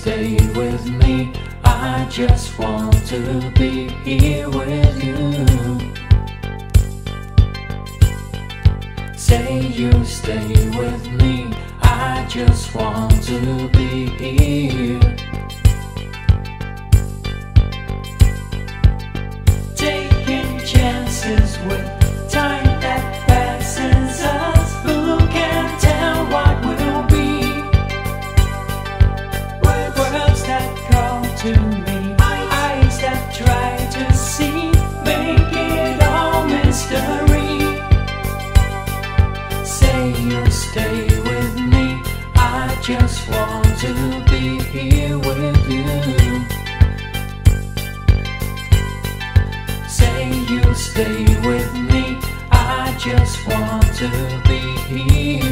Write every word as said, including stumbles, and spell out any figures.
stay with me. I just want to be here with you. Say you stay with me. I just want to be here. Taking chances with time that passes us. Who can tell what will be? Words that call to me, eyes that try to see, make it all mystery. Say you'll stay with me. I just want to be here with you. Say you'll stay with me. I just want to be here.